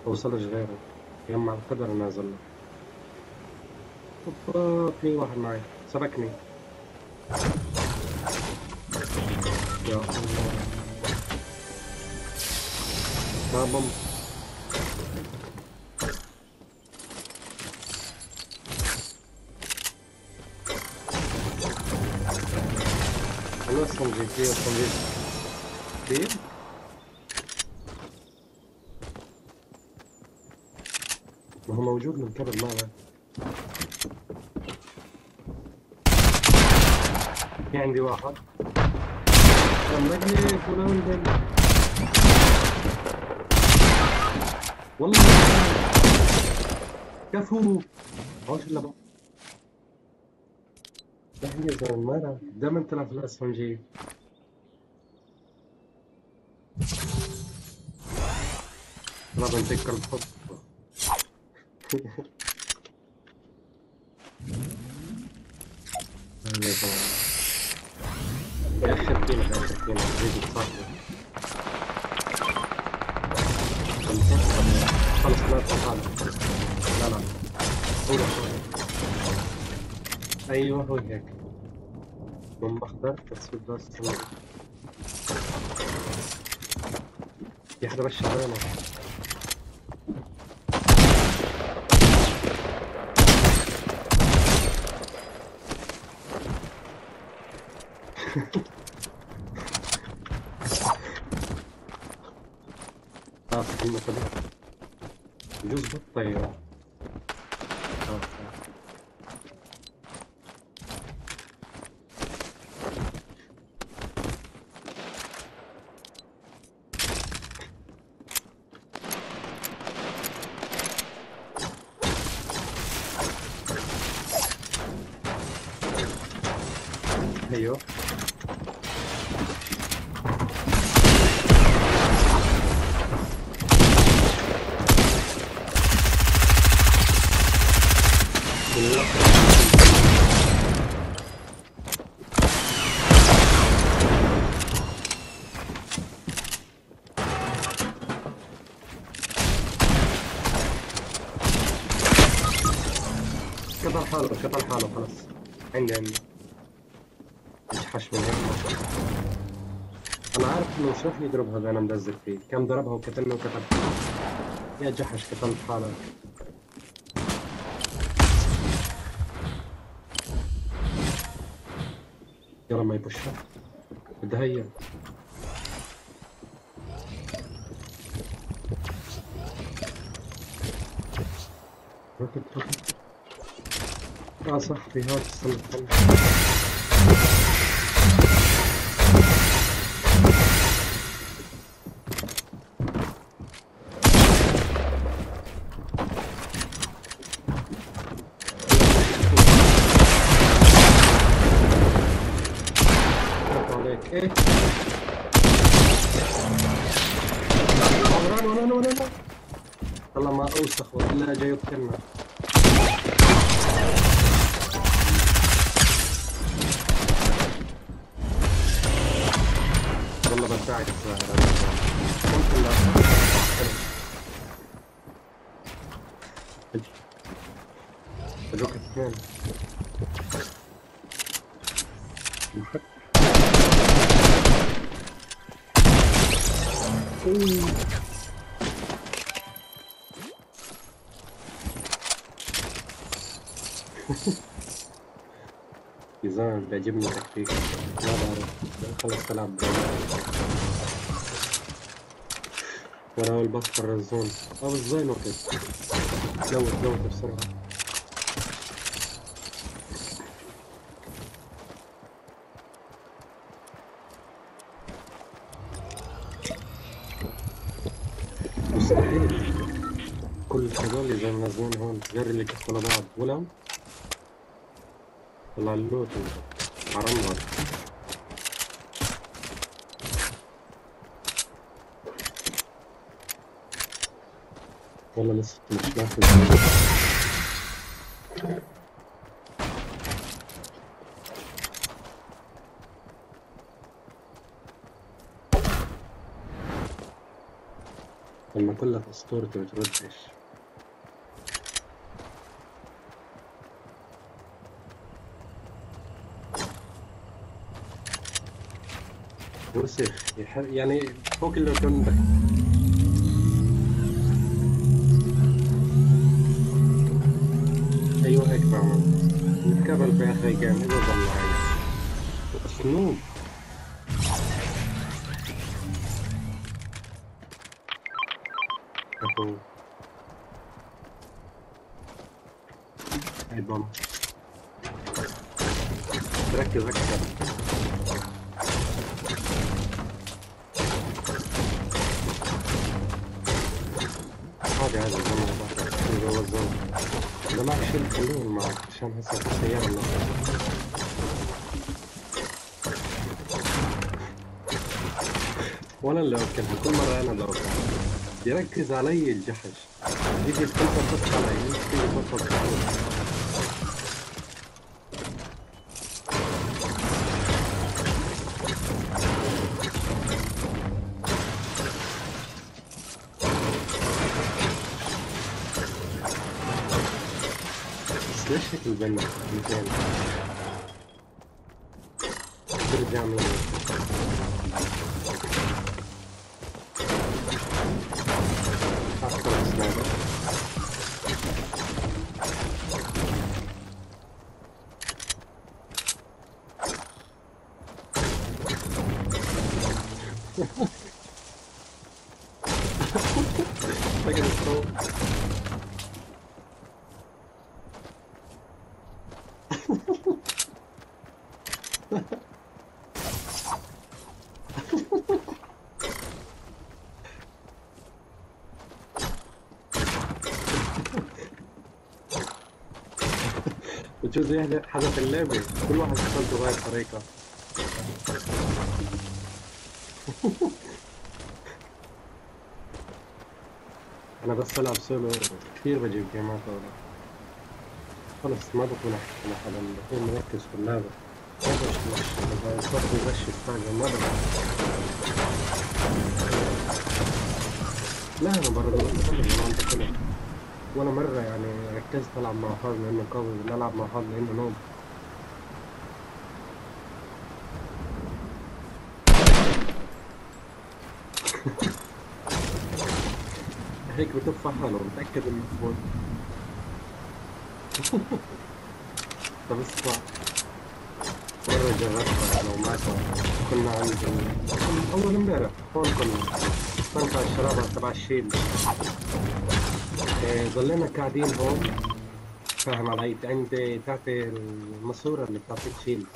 وصلش غيره. يما القدر نازل له. اوبا، في واحد معي سبكني. يا الله. بابم. انا اصلا جي في اصلا جي كثير. ما هو موجود من قبل معنا. في عندي واحد لمجني فلان والله. كفو. عاوش الا بقى. احنا يا زلمه مرة دائما تلعب في الاس ام جي. لا بنتذكر الحب. يا زلمه بأخر فينا زيد صاحبي. خلص لا تفعل. لا لا. ايوه هو هيك. من بحضر تصوير بس. في حدا بشر علينا. خلاص كلمة كده. بجوز بالطيارة. ايوه. كتر حاله خلاص. عندي يجحش من هيك. انا عارف انه مش راح يضرب هذا، انا مدزر فيه كم ضربها وكتلني وكتل. يا جحش كتلت حالك. يلا ما يبشر. بدها هي. ركض. اه صح في هاد استنى. عليك ايه. لا. والله ما اوسخ ولا جاي يقتلنا. والله بدفعك ممكن لا. اجوك اثنين. يا زلمة بيعجبني تكتيك. لا بعرف. خلص تلعب وراه الباص برا الزون. اه بس زين وقت. دوت بسرعة. مستحيل كل هذول اللي زي منزلين هون غير اللي كفوا لبعض ولو طلع اللوت حرام. والله لسه مش ناخذ. لما أقول لك أسطورتي بتردش. وسخ يعني فوق اللي كان أيوه هيك بعمل. نتقابل في آخر جيم إذا ضل عايش. أسلوب. أخو هاي بوم. ركز أكثر. هذا الزمن اللي جوا الزمن. إذا معك شيء خليه معك عشان هسه في السيارة اللي وأنا اللي أوكلها كل مرة أنا اللي أوكلها. يركز علي الجحش. يجي يتفلسف بس علي يجي يتفلسف علي. بس ليش هيك البنا؟ مثال برجع من أكثر سنايبر. فاكر الصوت. بتشوف زي حدث اللعبة كل واحد شغلته غير طريقة. أنا بس ألعب سولو كثير بجيب جيمات أولا. خلص ما بكون أحكي لحدا بكون مركز في اللعبة. ما بغش إذا صرت بغش الثانية ما بغش. لا أنا برضه ما عندي كلام. ولا مرة يعني ركزت ألعب مع حد لأنه قوي ولا ألعب مع حد لأنه نوب. هيك بتف حاله متأكد إنه فوت. طب اسمع مرة جربتها أنا ومعك كنا عند أول امبارح هون كنا على الشرابة تبع الشيل. ضلينا قاعدين هون فاهم علي عند تعطي الماسورة اللي بتعطيك شيل.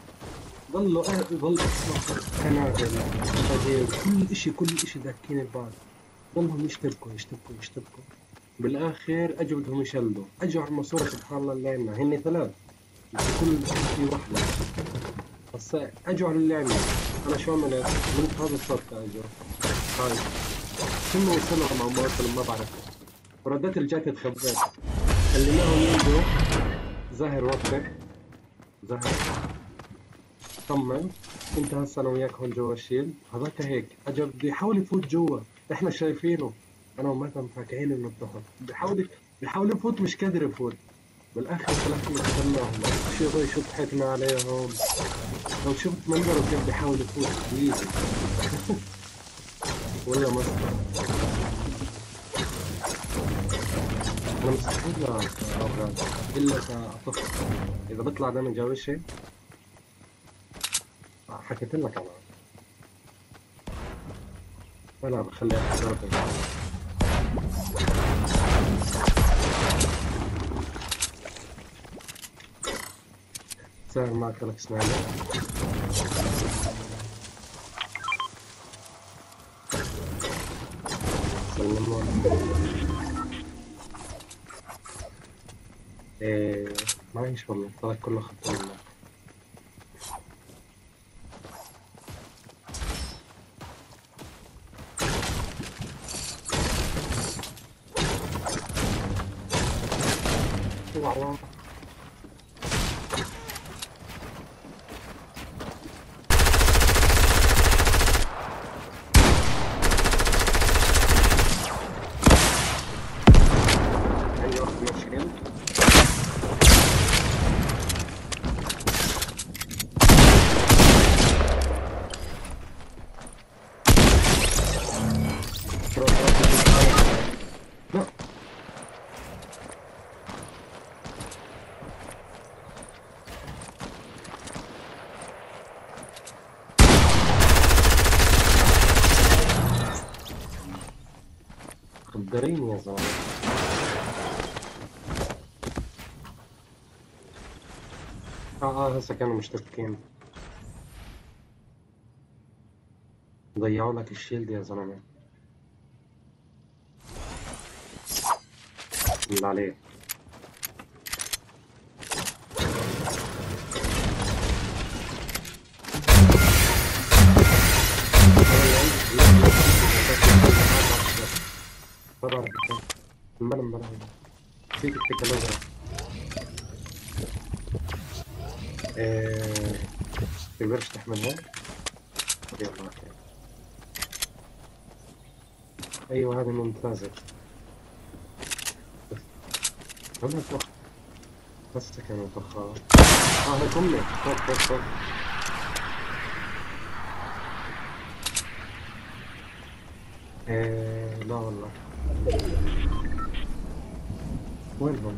ضل اسمع قنابل فجير كل اشي داكين البعض. ضلهم يشتبكوا بالاخر اجوا بدهم يشلوا اجوا على الماسورة سبحان الله اللي عنا هن ثلاث كل في وحدة. بس اجوا على اللي عنا انا شو عملت من هذا الصوت اجوا هاي كنا وصلوا مع ما بعرف ورديت رجعت اتخبيت خليناهم يجوا. زاهر وقتك زاهر طمن انت هسه انا وياك هون جوا الشيل هذاك هيك اجى بده يحاول يفوت جوا احنا شايفينه انا ومثلا مفكعين انه الظهر بيحاول يفوت مش قادر يفوت. بالاخر طلعنا قتلناهم شو ضحكنا عليهم. لو شفت منظره كيف بيحاول يفوت ايزي. ولا مسخره. انا مستحيل أبغى الا كطفل اذا بطلع ده من جو شيء حكيت لك انا. انا بخلي احضر سهل معك لك سنايبر. سلمون معيش والله طلع كله خط منك. والله مقدرين يا زلمة. هسه كانوا مشتبكين. ضيعوا لك الشيلد يا زلمة. اللي عليه. طبعا الملم نسيت التكنولوجيا. تقدرش تحملها؟ يلا ايوه هذه ممتازة. انا فوق بس كانوا طخات. هاي كملة فوق فوق فوق. لا والله. وينهم؟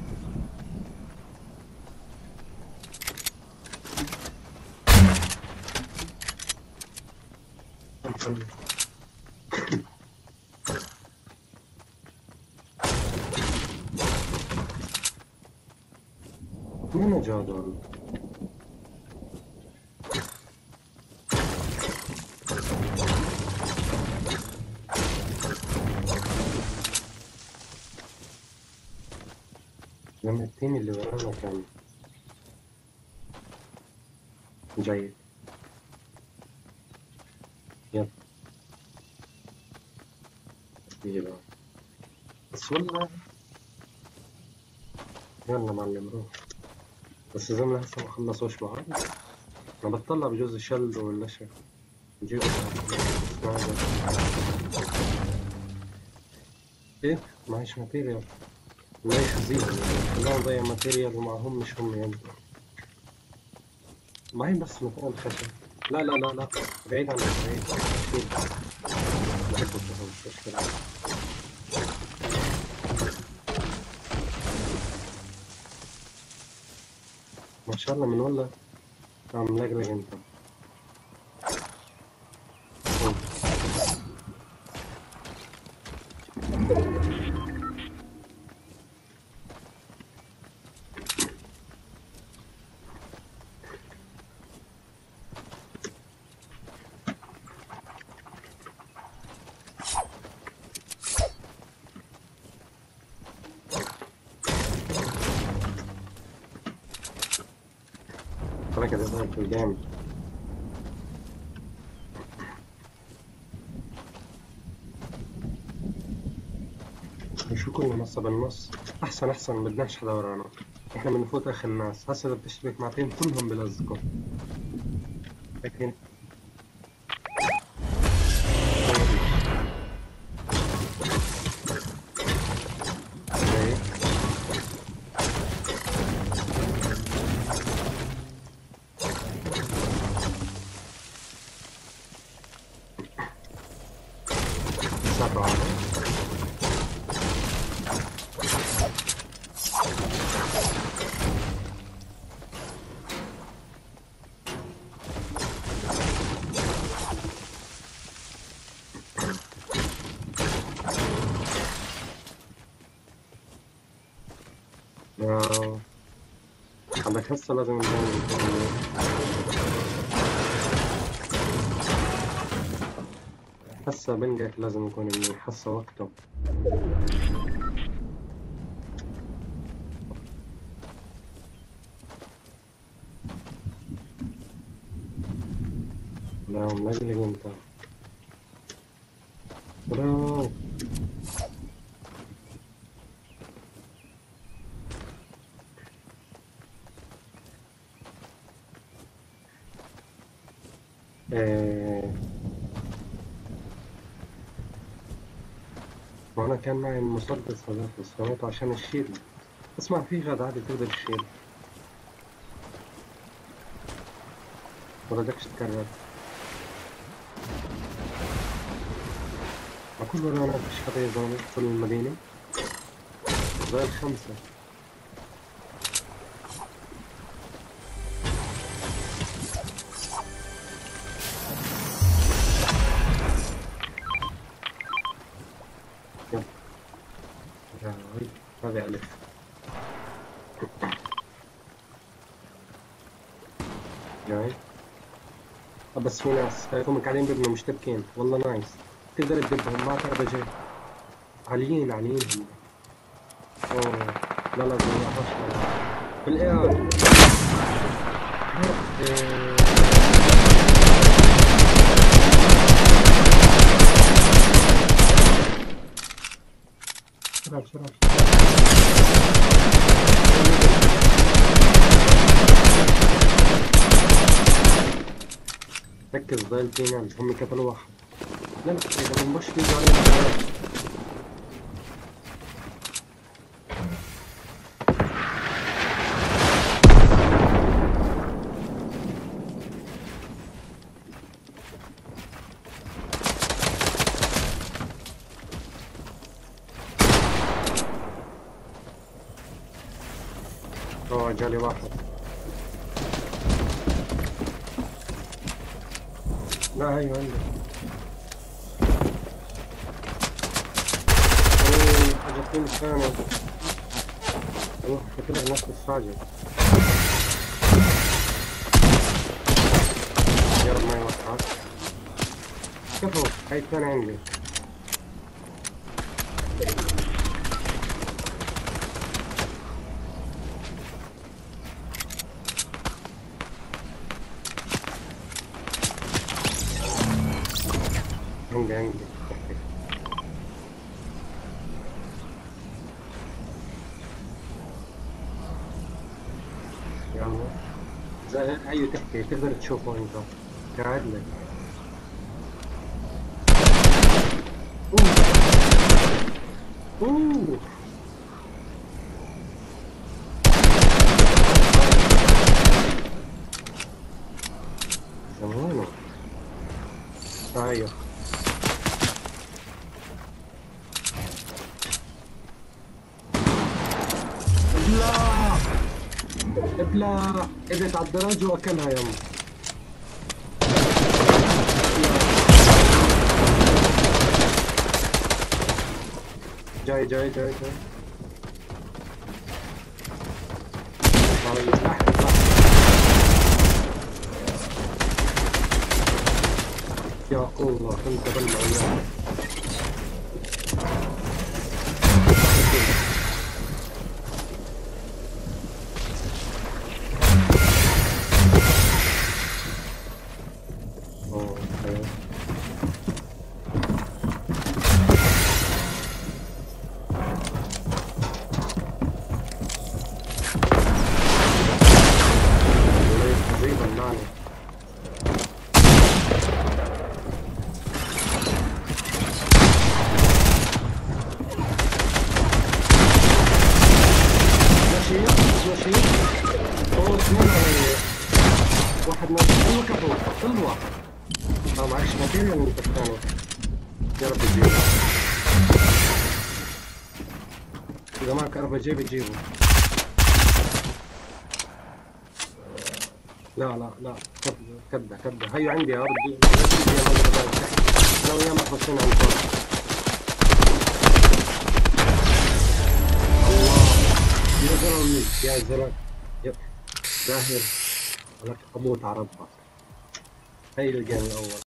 وين جا دول؟ لما التيم اللي ورانا كان جيد. يلا يلا بس والله. يلا معلم روح. بس الزملاء هسه ما خلصوش بعض. انا بطلع بجوز شل ولا شيء. نجيب ايه معيش ماتيريال. الله يخزيهم خلاهم ضيع ماتيريال ومعهم مش هم يعني. معي بس مثلا خشب. لا لا لا لا بعيد عنك بعيد. مش مشكلة. ما شاء الله من والله عم لقلق انت. انا كده ضايق في الجيم. شو كل منصة بالنص. احسن ما بدناش حدا ورانا. احنا بنفوت اخر الناس. هسه اذا بتشترك مع تيم كلهم بلزقوا. لكن عندك هسه لازم نعمل. هسه بنجك لازم يكون منيح. هسه وقته. لا ملقلق انت. برافو. وانا كان معي المسدس هذاك استخدمته عشان الشيل. اسمع في غد عادي تقدر تشيل. ولا بدكش تكرر. كل ورانا فيش حدا يا زلمة. كل المدينة زي الخمسة. يلا هاي ما بيألف. جاي. بس في ناس شايفهم قاعدين بيبنوا مشتبكين، والله نايس. تقدر تدبهم معك RPG. عاليين عاليين هم. اوه. لا لا زيهاش بالاي ار. بسرعة بسرعة. ركز ضايل فينا هم قتلوا واحد. لا لا إذا مش بيجوا علينا. اوه جالي واحد. لا هي عندي. اجتني الثاني. روح كده نفس الساجد. يا رب ما يوقعك. كفو هاي الثاني عندي. عندي. يلا زي ايوه تحكي تقدر تشوفه انت. قاعد لك. اوه زمانه. ايوه ابلع ابلع. اجت على الدرج واكلها يلا. جاي جاي جاي جاي. طيب تحت. يا الله انت بالمعيار. واحد ناقص. ايوه كفو كل واحد. معكش ماتيريال انت الثاني. يا رب تجيبه. اذا معك RPG بتجيبه. لا لا لا كده كده هي عندي يا رب. لو يا ما خلصنا عن الله يا زلمه يا زلمه يا زاهر. لك اموت على ربك. هي الجيم الاول.